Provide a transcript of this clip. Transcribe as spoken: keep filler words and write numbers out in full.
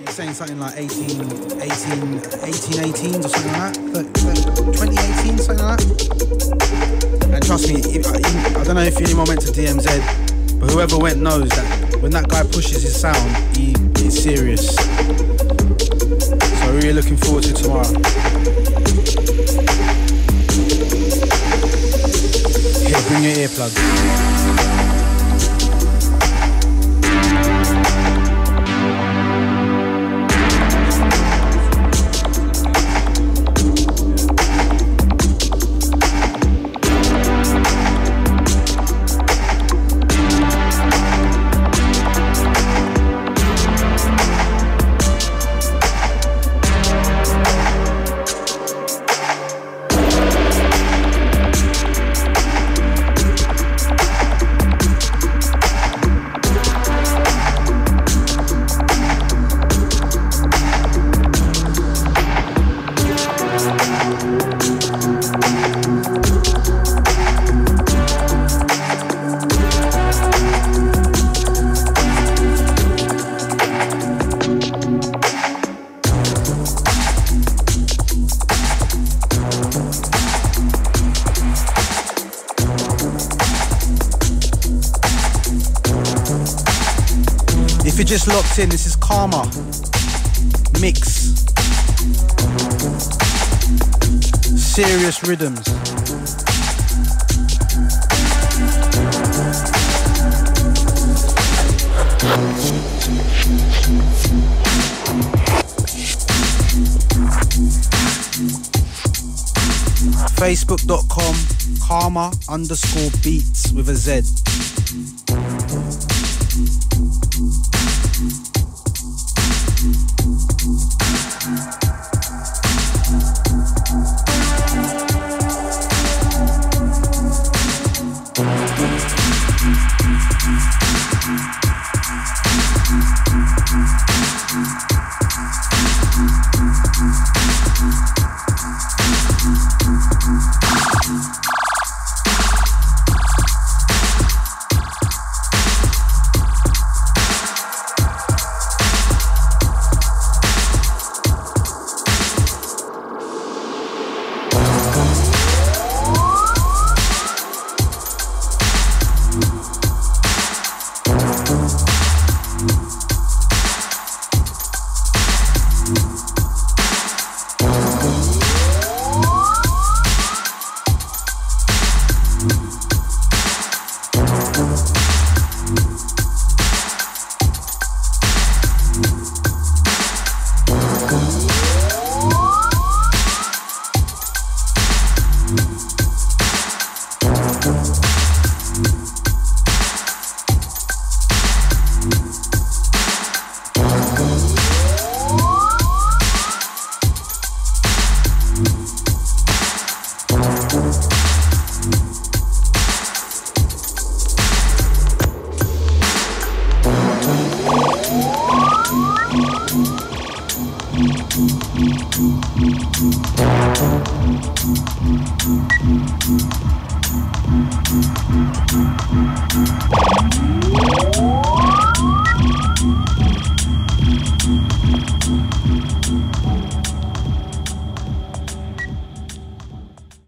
saying something like eighteen, eighteen, eighteen, eighteen or something like that. twenty eighteen, something like that. And trust me, if, I, I don't know if anyone went to D M Z, but whoever went knows that when that guy pushes his sound, he is serious. So really looking forward to tomorrow. Here, bring your earplugs. Just locked in, this is Karma Mix. Serious rhythms. Facebook dot com Karma underscore beats with a Z.